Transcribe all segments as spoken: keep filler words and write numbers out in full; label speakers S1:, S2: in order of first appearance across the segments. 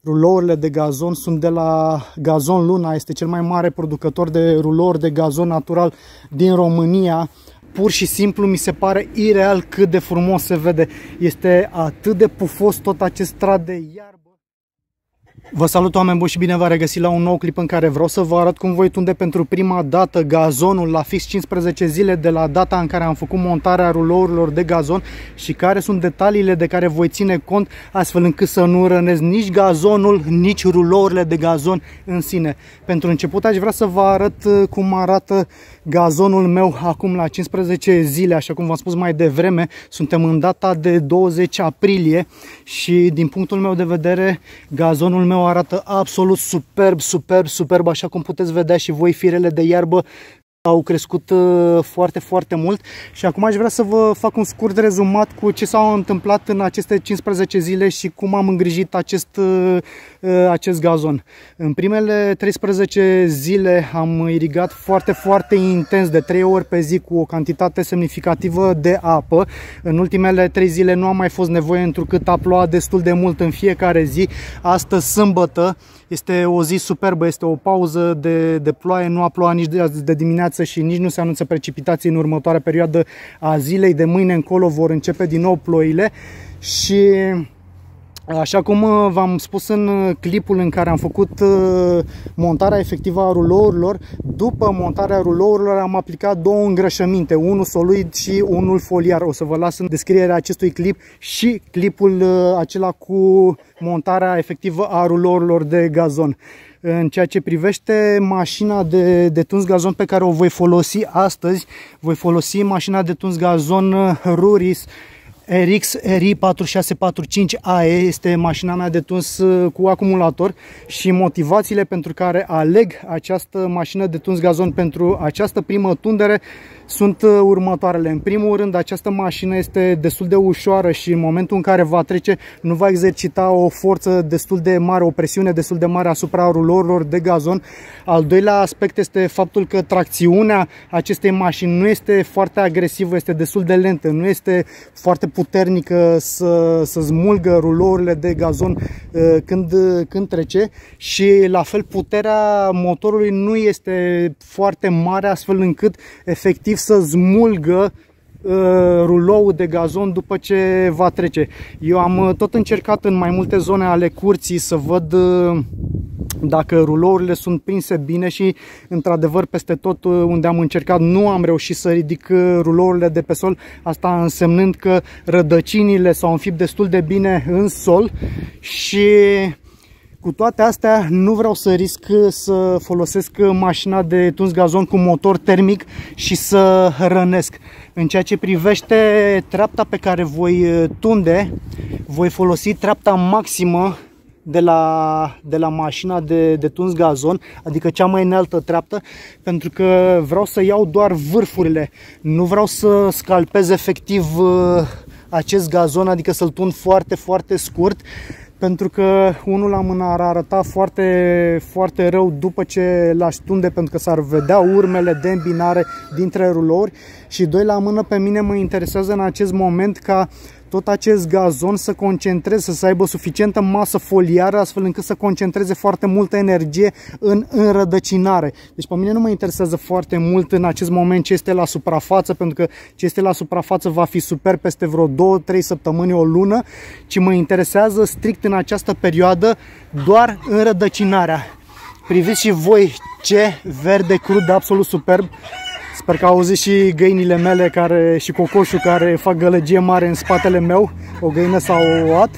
S1: rulourile de gazon sunt de la Gazon Luna, este cel mai mare producător de rulouri de gazon natural din România. Pur și simplu mi se pare ireal cât de frumos se vede. Este atât de pufos tot acest strat de iarbă. Vă salut, oameni buni, și bine v-am regăsit la un nou clip în care vreau să vă arăt cum voi tunde pentru prima dată gazonul la fix cincisprezece zile de la data în care am făcut montarea rulourilor de gazon și care sunt detaliile de care voi ține cont astfel încât să nu rănesc nici gazonul, nici rulourile de gazon în sine. Pentru început aș vrea să vă arăt cum arată gazonul meu acum la cincisprezece zile, așa cum v-am spus mai devreme. Suntem în data de douăzeci aprilie și din punctul meu de vedere gazonul meu arată absolut superb, superb, superb, așa cum puteți vedea și voi, firele de iarbă au crescut foarte, foarte mult. Și acum aș vrea să vă fac un scurt rezumat cu ce s-a întâmplat în aceste cincisprezece zile și cum am îngrijit acest, acest gazon. În primele treisprezece zile am irigat foarte, foarte intens, de trei ori pe zi, cu o cantitate semnificativă de apă. În ultimele trei zile nu am mai fost nevoie, întrucât a plouat destul de mult în fiecare zi. Astăzi, sâmbătă, este o zi superbă, este o pauză de, de ploaie, nu a plouat nici de, de dimineață și nici nu se anunță precipitații în următoarea perioadă a zilei. De mâine încolo vor începe din nou ploile și, așa cum v-am spus în clipul în care am făcut montarea efectivă a rulourilor, după montarea rulourilor am aplicat două îngrășăminte, unul solid și unul foliar. O să vă las în descrierea acestui clip și clipul acela cu montarea efectivă a rulourilor de gazon. În ceea ce privește mașina de, de tuns gazon pe care o voi folosi astăzi, voi folosi mașina de tuns gazon Ruris R X R I patru șase patru cinci A E. Este mașina mea de tuns cu acumulator și motivațiile pentru care aleg această mașină de tuns gazon pentru această primă tundere sunt următoarele. În primul rând, această mașină este destul de ușoară și în momentul în care va trece nu va exercita o forță destul de mare, o presiune destul de mare asupra rulourilor de gazon. Al doilea aspect este faptul că tracțiunea acestei mașini nu este foarte agresivă, este destul de lentă, nu este foarte puternică să, să smulgă rulourile de gazon când, când trece și la fel puterea motorului nu este foarte mare, astfel încât efectiv să smulgă uh, ruloul de gazon după ce va trece. Eu am tot încercat în mai multe zone ale curții să văd uh, dacă rulourile sunt prinse bine și, într-adevăr, peste tot unde am încercat nu am reușit să ridic rulourile de pe sol, asta însemnând că rădăcinile s-au înfipt destul de bine în sol. Și cu toate astea nu vreau să risc să folosesc mașina de tuns gazon cu motor termic și să rănesc. În ceea ce privește treapta pe care voi tunde, voi folosi treapta maximă de la, de la mașina de, de tuns gazon, adică cea mai înaltă treaptă, pentru că vreau să iau doar vârfurile. Nu vreau să scalpez efectiv acest gazon, adică să-l tund foarte, foarte scurt, pentru că unul la mână ar arăta foarte, foarte rău după ce l-aș tunde, pentru că s-ar vedea urmele de îmbinare dintre rulouri, și doi la mână pe mine mă interesează în acest moment ca tot acest gazon să concentreze, să aibă suficientă masă foliară, astfel încât să concentreze foarte multă energie în înrădăcinare. Deci pe mine nu mă interesează foarte mult în acest moment ce este la suprafață, pentru că ce este la suprafață va fi super peste vreo două trei săptămâni, o lună, ci mă interesează strict în această perioadă doar înrădăcinarea. Priviți și voi ce verde crud, absolut superb. Sper că auziți și găinile mele care, și cocoșul care fac gălăgie mare în spatele meu, o găină sau o oat.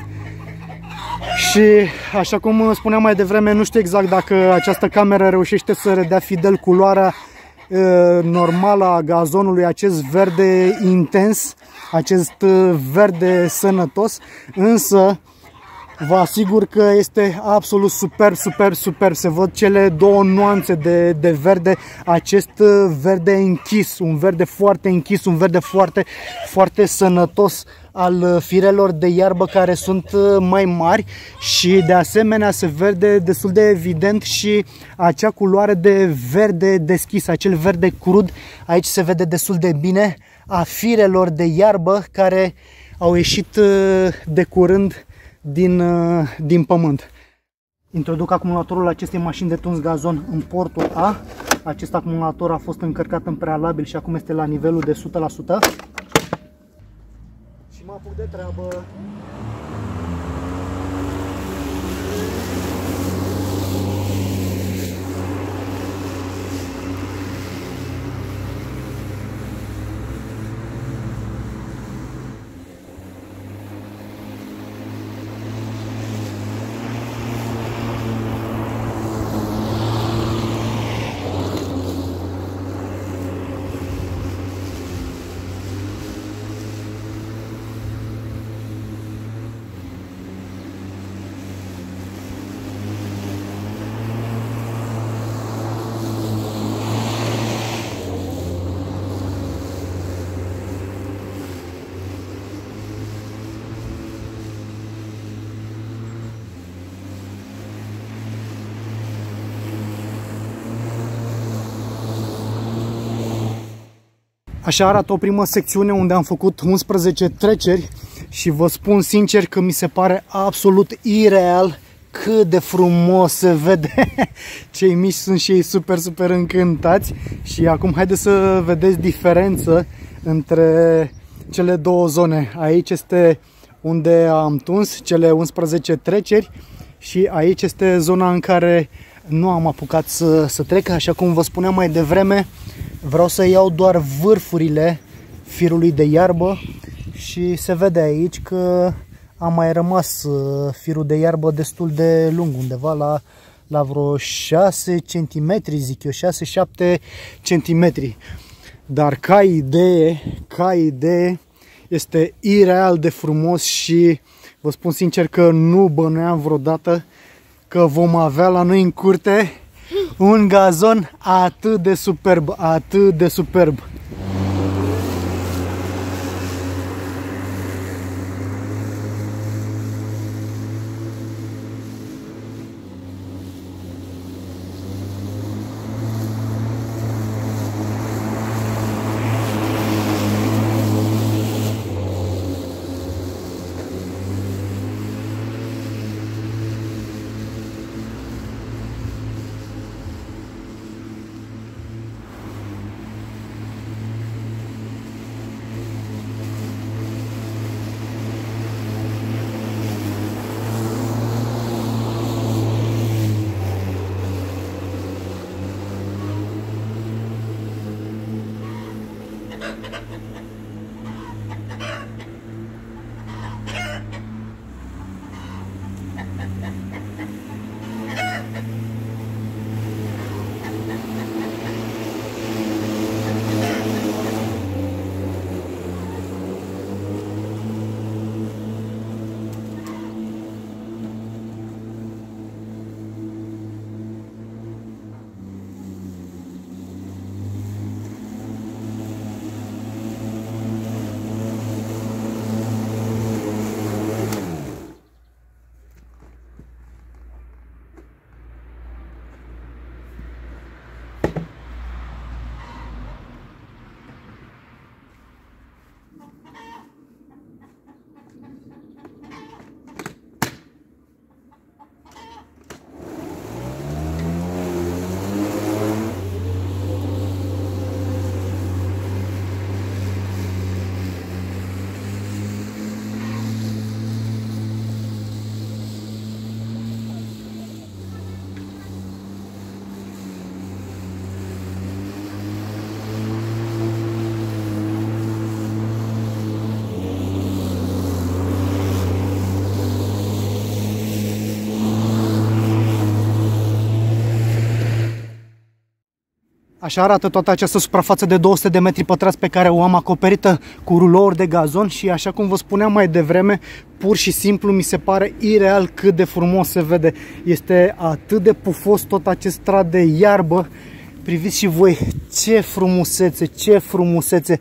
S1: Și așa cum spuneam mai devreme, nu știu exact dacă această cameră reușește să redea fidel culoarea e, normală a gazonului, acest verde intens, acest verde sănătos, însă vă asigur că este absolut superb, superb, superb. Se văd cele două nuanțe de, de verde, acest verde închis, un verde foarte închis, un verde foarte, foarte sănătos al firelor de iarbă care sunt mai mari, și de asemenea se vede destul de evident și acea culoare de verde deschis, acel verde crud. Aici se vede destul de bine a firelor de iarbă care au ieșit de curând din, din pământ. Introduc acumulatorul acestei mașini de tuns gazon în portul A. Acest acumulator a fost încărcat în prealabil și acum este la nivelul de o sută la sută. Și mă apuc de treabă. Așa arată o primă secțiune unde am făcut unsprezece treceri și vă spun sincer că mi se pare absolut ireal cât de frumos se vede. Cei mici sunt și ei super, super încântați. Și acum haideți să vedeți diferență între cele două zone. Aici este unde am tuns cele unsprezece treceri și aici este zona în care nu am apucat să, să trec. Așa cum vă spuneam mai devreme, vreau să iau doar vârfurile firului de iarbă și se vede aici că a mai rămas firul de iarbă destul de lung, undeva la, la vreo șase centimetri, zic eu, șase șapte centimetri. Dar ca idee, ca idee, este ireal de frumos și vă spun sincer că nu bănuiam vreodată că vom avea la noi în curte un gazon atât de superb, atât de superb. Așa arată toată această suprafață de două sute de metri pătrați pe care o am acoperită cu rulouri de gazon și așa cum vă spuneam mai devreme, pur și simplu mi se pare ireal cât de frumos se vede. Este atât de pufos tot acest strat de iarbă. Priviți și voi ce frumusețe, ce frumusețe.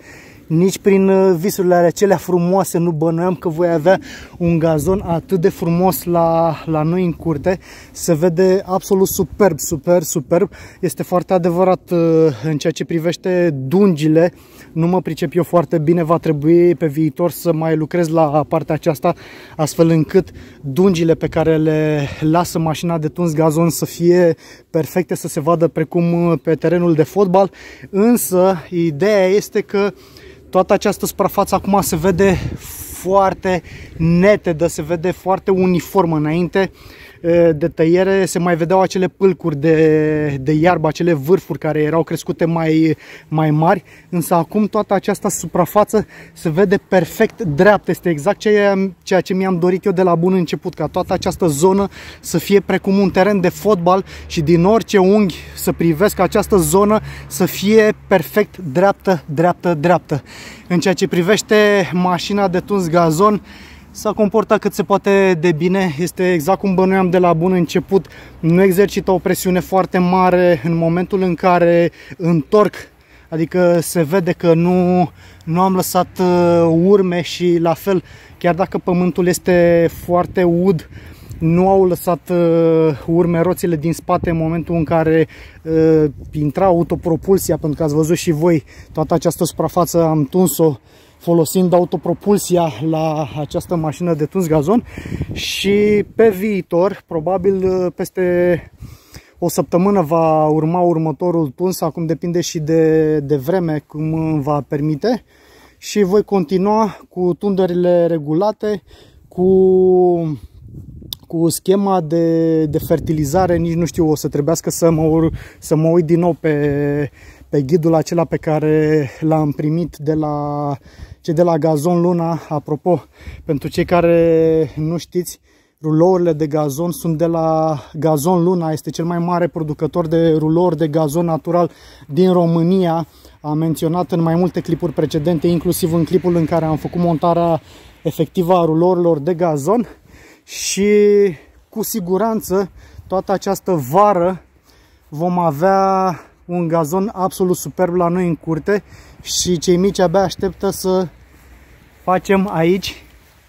S1: nici prin visurile acelea frumoase nu bănuiam că voi avea un gazon atât de frumos la, la noi în curte. Se vede absolut superb, superb, superb. Este foarte adevărat în ceea ce privește dungile. Nu mă pricep eu foarte bine, va trebui pe viitor să mai lucrez la partea aceasta, astfel încât dungile pe care le lasă mașina de tuns gazon să fie perfecte, să se vadă precum pe terenul de fotbal. Însă, ideea este că toată această suprafață acum se vede foarte netedă, se vede foarte uniformă. Înainte de tăiere se mai vedeau acele pâlcuri de, de iarbă, acele vârfuri care erau crescute mai, mai mari, însă acum toată această suprafață se vede perfect dreaptă. Este exact ceea, ceea ce mi-am dorit eu de la bun început, ca toată această zonă să fie precum un teren de fotbal și din orice unghi să privesc această zonă să fie perfect dreaptă, dreaptă, dreaptă. În ceea ce privește mașina de tuns gazon, s-a comportat cât se poate de bine, este exact cum bănuiam de la bun început, nu exercită o presiune foarte mare în momentul în care întorc, adică se vede că nu, nu am lăsat urme și la fel, chiar dacă pământul este foarte ud, nu au lăsat urme roțile din spate în momentul în care uh, intra autopropulsia, pentru că ați văzut și voi toată această suprafață am tuns-o folosind autopropulsia la această mașină de tuns gazon. Și pe viitor, probabil peste o săptămână va urma următorul tuns, acum depinde și de, de vreme cum îmi va permite, și voi continua cu tunderile regulate, cu cu schema de, de fertilizare. Nici nu știu, o să trebuiască să mă, să mă uit din nou pe, pe ghidul acela pe care l-am primit de la cei de la Gazon Luna. Apropo, pentru cei care nu știți, rulourile de gazon sunt de la Gazon Luna. Este cel mai mare producător de rulouri de gazon natural din România. Am menționat în mai multe clipuri precedente, inclusiv în clipul în care am făcut montarea efectivă a rulourilor de gazon. Și cu siguranță toată această vară vom avea un gazon absolut superb la noi în curte și cei mici abia așteptă să facem aici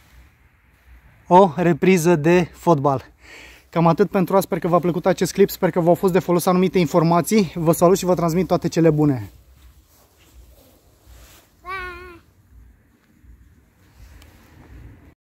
S1: o repriză de fotbal. Cam atât pentru azi, sper că v-a plăcut acest clip, sper că v-au fost de folos anumite informații. Vă salut și vă transmit toate cele bune.